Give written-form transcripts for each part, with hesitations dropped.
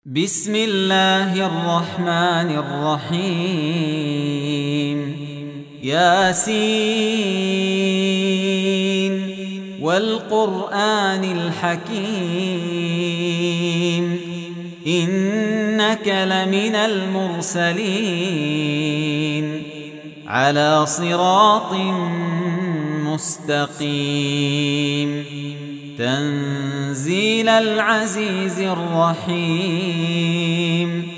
بسم الله الرحمن الرحيم ياسين والقرآن الحكيم إنك لمن المرسلين على صراط مستقيم تنزيل العزيز الرحيم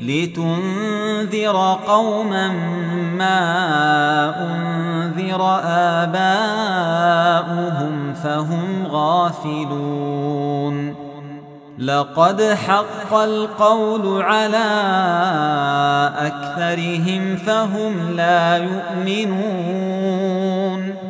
لتنذر قوما ما أنذر آباؤهم فهم غافلون لقد حق القول على أكثرهم فهم لا يؤمنون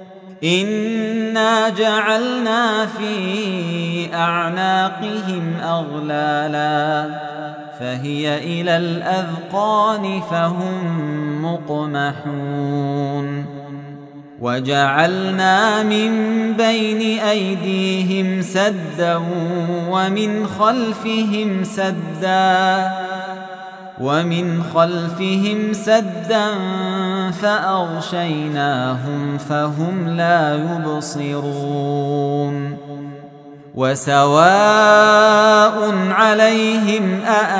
إنا جعلنا في أعناقهم أغلالا فهي إلى الأذقان فهم مقمحون وجعلنا من بين أيديهم سدا ومن خلفهم سدا فأغشيناهم فهم لا يبصرون وسواء عليهم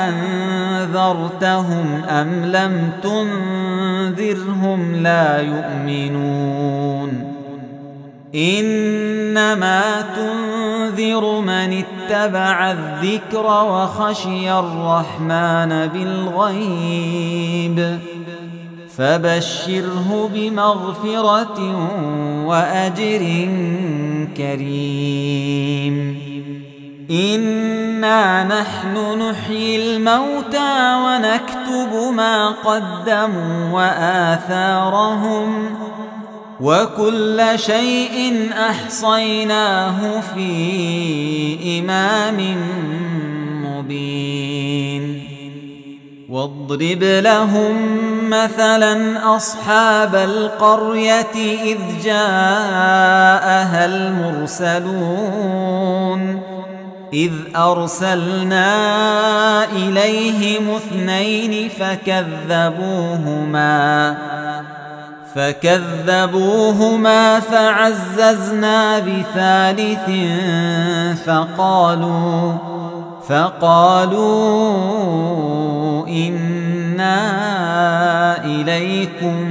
أأنذرتهم أم لم تنذرهم لا يؤمنون إنما تنذر من اتبع الذكر وخشي الرحمن بالغيب فبشره بمغفرة وأجر كريم إنا نحن نحيي الموتى ونكتب ما قدموا وآثارهم وكل شيء أحصيناه في إمام مبين واضرب لهم مثلا أصحاب القرية إذ جاءها المرسلون إذ أرسلنا إليهم اثنين فكذبوهما فعززنا بثالث فقالوا إنا إليكم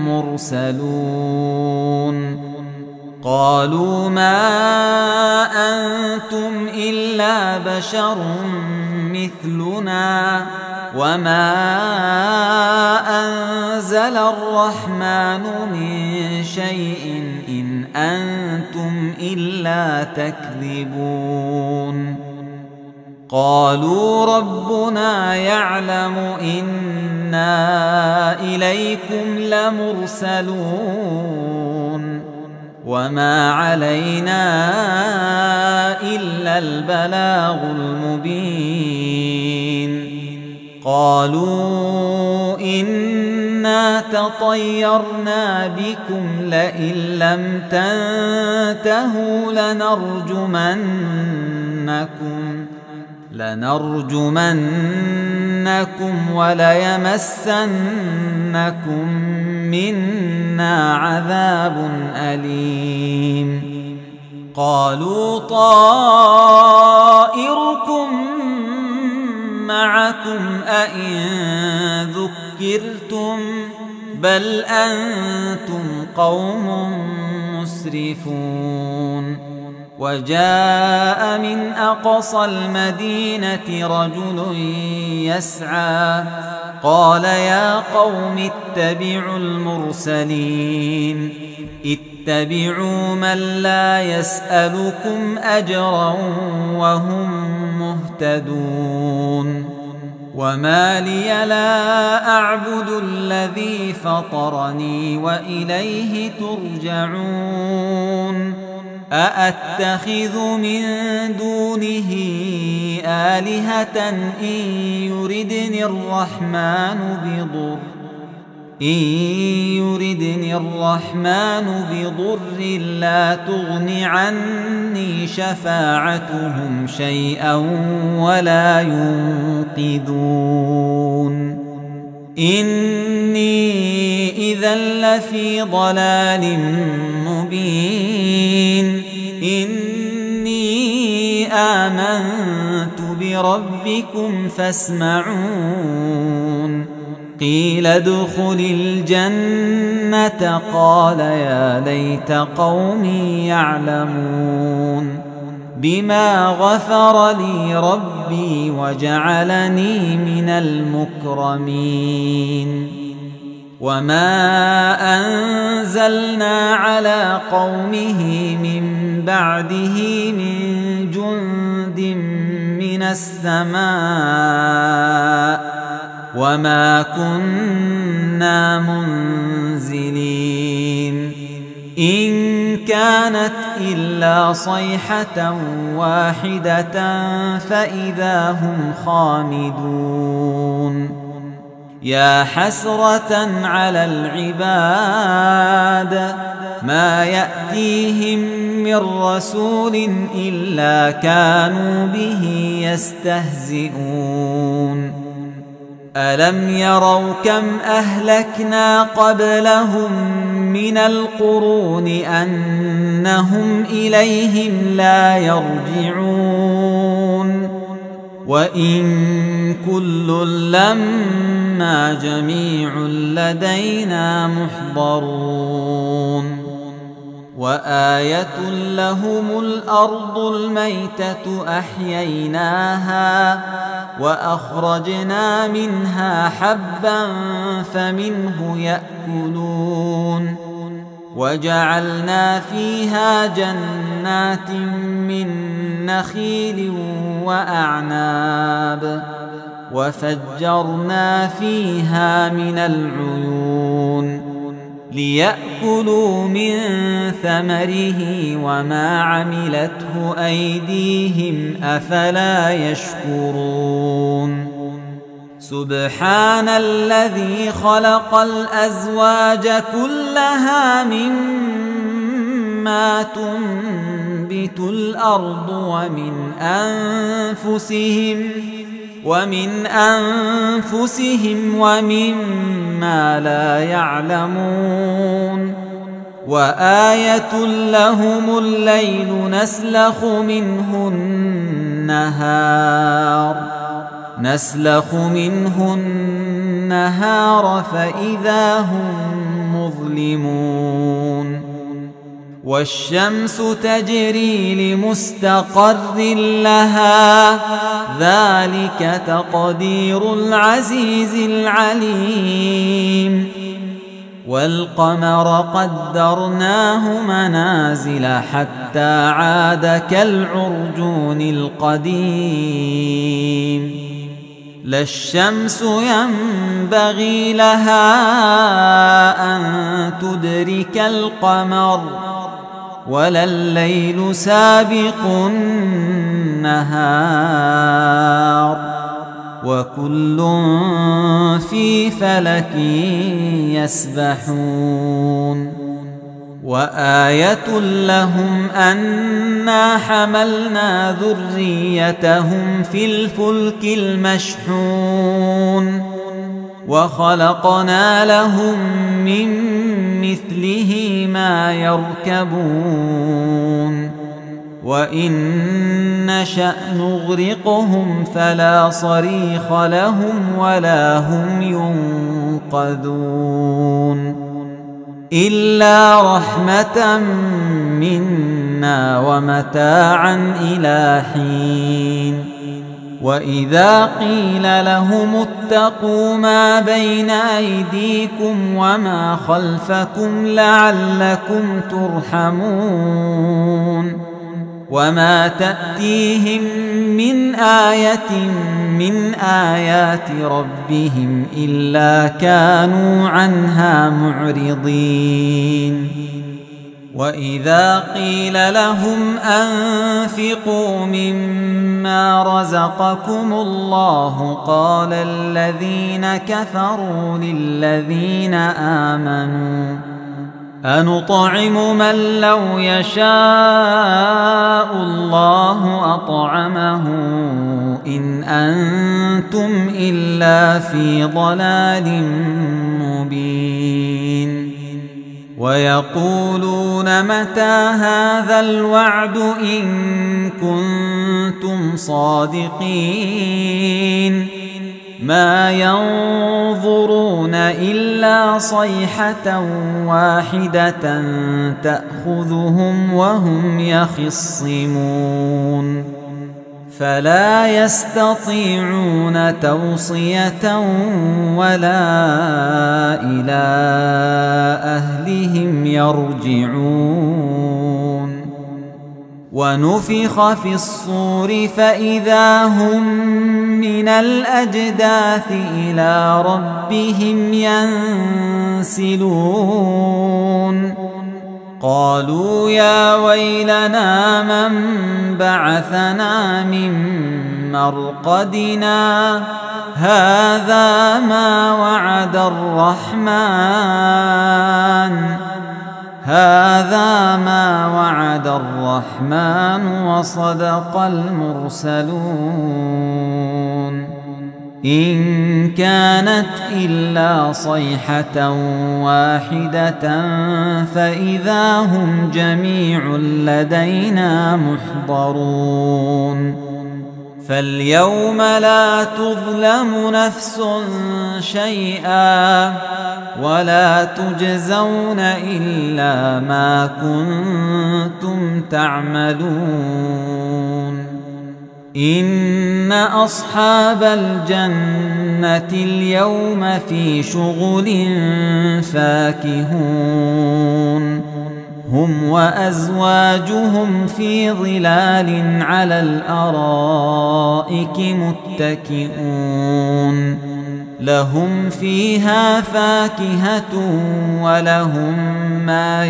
مرسلون قالوا ما أنتم إلا بشر مثلنا وما أنزل الرحمن من شيء إن أنتم إلا تكذبون قالوا ربنا يعلم إنا إليكم لمرسلون وما علينا إلا البلاغ المبين قالوا إنا تطيرنا بكم لئن لم تنتهوا لنرجمنكم وليمسنكم منا عذاب أليم قالوا طائركم معكم أئن ذكرتم بل أنتم قوم مسرفون وجاء من أقصى المدينة رجل يسعى قال يا قوم اتبعوا المرسلين اتبعوا من لا يسألكم أجرا وهم مهتدون وما لي لا أعبد الذي فطرني وإليه ترجعون أأتخذ من دونه آلهة إن يردني الرحمن بضر إن يردني الرحمن بضر لا تغن عني شفاعتهم شيئا ولا ينقذون إني إذا لفي ضلال مبين إني آمنت بربكم فاسمعون قيل ادخل الجنة قال يا ليت قومي يعلمون بما غفر لي ربي وجعلني من المكرمين وما أنزلنا على قومه من بعده من جند من السماء وما كنا منزلين إن كانت إلا صيحة واحدة فإذا هم خامدون يا حسرة على العباد ما يأتيهم من رسول إلا كانوا به يستهزئون ألم يروا كم أهلكنا قبلهم من القرون أنهم إليهم لا يرجعون وإن كل لما جميع لدينا محضرون وآية لهم الأرض الميتة أحييناها وأخرجنا منها حبا فمنه يأكلون وجعلنا فيها جنات من نخيل وأعناب وفجرنا فيها من العيون ليأكلوا من ثمره وما عملته أيديهم أفلا يشكرون سبحان الذي خلق الأزواج كلها مما تنبت الأرض ومن أنفسهم ومما لا يعلمون وآية لهم الليل نسلخ منه النهار فإذا هم مظلمون والشمس تجري لمستقر لها ذلك تقدير العزيز العليم والقمر قدرناه منازل حتى عاد كالعرجون القديم لا الشمس ينبغي لها أن تدرك القمر ولا الليل سابق النهار وكل في فلك يسبحون وآية لهم أنا حملنا ذريتهم في الفلك المشحون وخلقنا لهم من مثله ما يركبون وإن نشأ نغرقهم فلا صريخ لهم ولا هم ينقذون إلا رحمة منا ومتاعا إلى حين وإذا قيل لهم اتقوا ما بين أيديكم وما خلفكم لعلكم ترحمون وما تأتيهم من آية من آيات ربهم إلا كانوا عنها معرضين وإذا قيل لهم أنفقوا مما رزقكم الله قال الذين كفروا للذين آمنوا أنطعم من لو يشاء الله أطعمه إن أنتم إلا في ضلال مبين ويقولون متى هذا الوعد إن كنتم صادقين ما ينظرون إلا صيحة واحدة تأخذهم وهم يخصمون فلا يستطيعون توصية ولا إلى أهلهم يرجعون ونفخ في الصور فإذا هم من الأجداث إلى ربهم ينسلون قالوا يا ويلنا من بعثنا من مرقدنا هذا ما وعد الرحمن وصدق المرسلون إن كانت إلا صيحة واحدة فإذا هم جميع لدينا محضرون فاليوم لا تظلم نفس شيئا ولا تجزون إلا ما كنتم تعملون إن أصحاب الجنة اليوم في شغل فاكهون هم وأزواجهم في ظلال على الأرائك متكئون لهم فيها فاكهة ولهم ما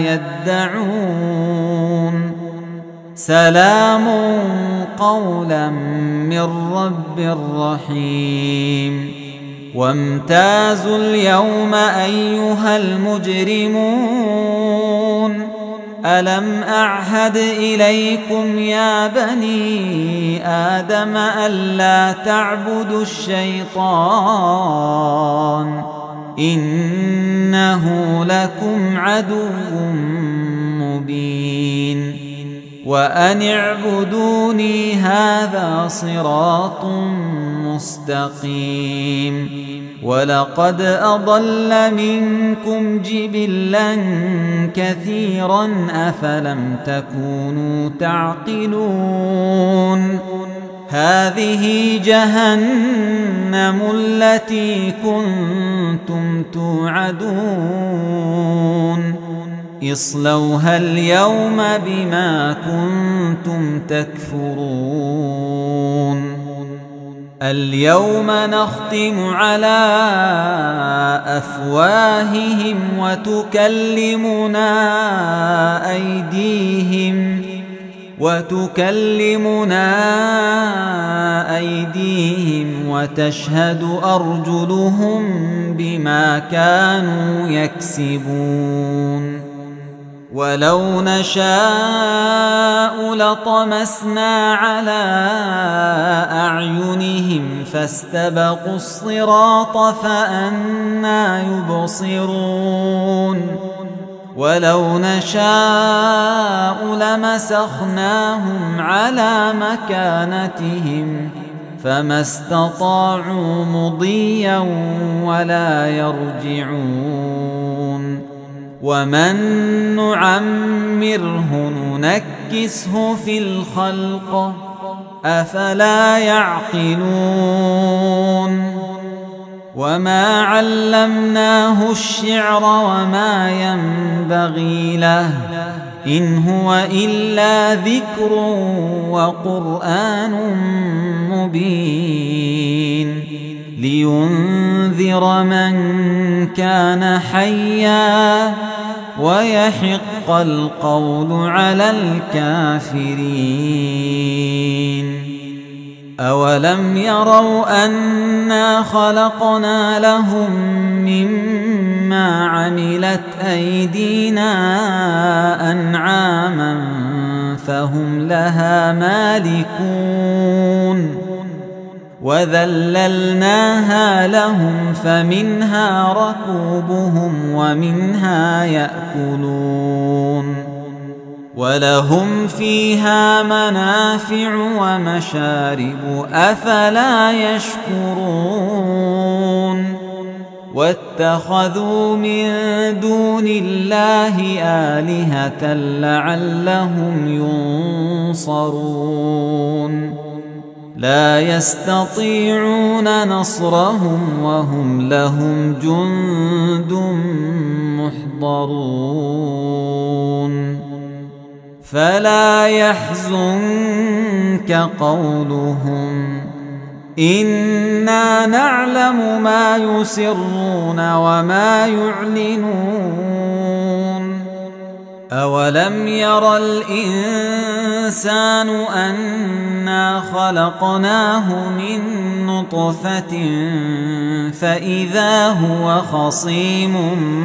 يدعون سلام قولا من رب رحيم وامتازوا اليوم أيها المجرمون ألم أعهد إليكم يا بني آدم ألا تعبدوا الشيطان إنه لكم عدو مبين وأن اعبدوني هذا صراط مستقيم ولقد أضل منكم جبلا كثيرا أفلم تكونوا تعقلون هذه جهنم التي كنتم توعدون اصلوها اليوم بما كنتم تكفرون اليوم نختم على أفواههم وتكلمنا أيديهم وتشهد أرجلهم بما كانوا يكسبون ولو نشاء لطمسنا على أعينهم فاستبقوا الصراط فأنى يبصرون ولو نشاء لمسخناهم على مكانتهم فما استطاعوا مضيا ولا يرجعون ومن نعمره ننكسه في الخلق أفلا يعقلون وما علمناه الشعر وما ينبغي له إن هو إلا ذكر وقرآن مبين لينذر من كان حيا ويحق القول على الكافرين. أولم يروا أنا خلقنا لهم مما عملت أيدينا أنعاما فهم لها مالكون وذللناها لهم فمنها ركوبهم ومنها يأكلون ولهم فيها منافع ومشارب أفلا يشكرون واتخذوا من دون الله آلهة لعلهم ينصرون لا يستطيعون نصرهم وهم لهم جند محضرون فلا يحزنك قولهم إنا نعلم ما يسرون وما يعلنون أولم ير الإنسان أنا خلقناه من نطفة فإذا هو خصيم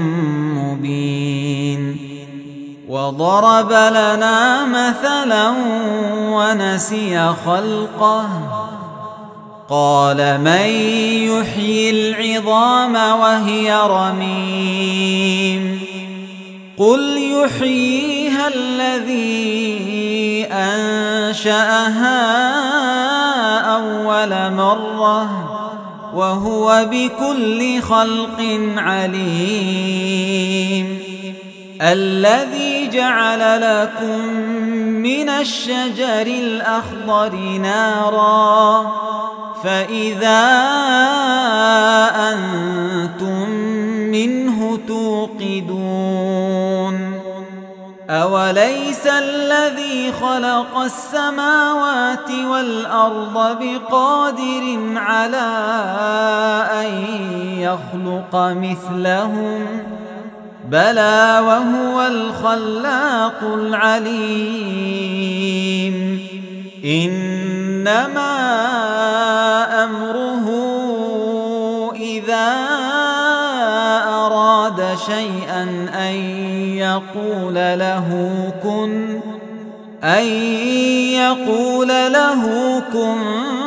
مبين وضرب لنا مثلا ونسي خلقه قال من يحيي العظام وهي رميم قل يحييها الذي أنشأها أول مرة وهو بكل خلق عليم الذي جعل لكم من الشجر الأخضر نارا فإذا أنتم منه توقدون أوليس الذي خلق السماوات والأرض بقادر على أن يخلق مثلهم بلى وهو الخلاق العليم إنما أمره إذا أراد شيئا أن يقول له كن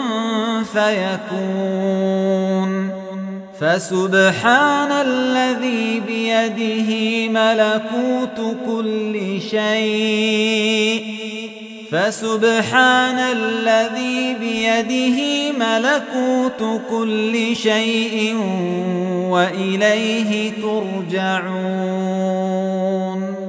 فيكون فسبحان الذي بيده ملكوت كل شيء وإليه ترجعون.